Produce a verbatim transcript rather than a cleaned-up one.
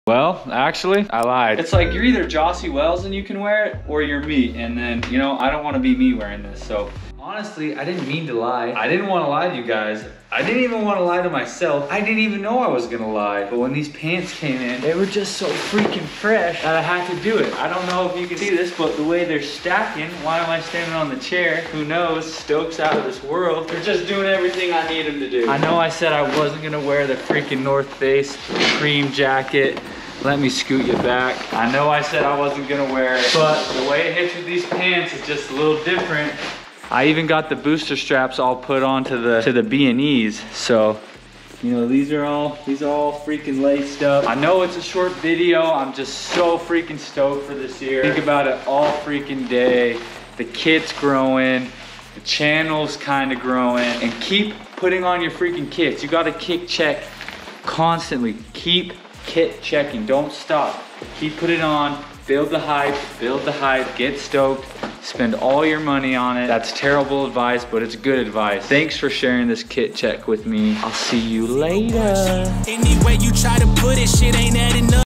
Well, actually, I lied. It's like you're either Jossie Wells and you can wear it, or you're me. And then, you know, I don't want to be me wearing this. So honestly, I didn't mean to lie. I didn't want to lie to you guys. I didn't even want to lie to myself. I didn't even know I was gonna lie. But when these pants came in, they were just so freaking fresh that I had to do it. I don't know if you can see this, but the way they're stacking, why am I standing on the chair? Who knows? Stokes out of this world. They're just doing everything I need them to do. I know I said I wasn't gonna wear the freaking North Face cream jacket. Let me scoot you back. I know I said I wasn't gonna wear it, but the way it hits with these pants is just a little different. I even got the booster straps all put onto the to the B and E's. So, you know, these are all these are all freaking laced up. I know it's a short video. I'm just so freaking stoked for this year. Think about it all freaking day. The kit's growing, the channel's kind of growing, and keep putting on your freaking kits. You got to kick check constantly. Keep kit checking. Don't stop. Keep putting on. Build the hype, build the hype, get stoked, spend all your money on it. That's terrible advice, but it's good advice. Thanks for sharing this kit check with me. I'll see you later. Any way you try to put it, shit ain't adding up.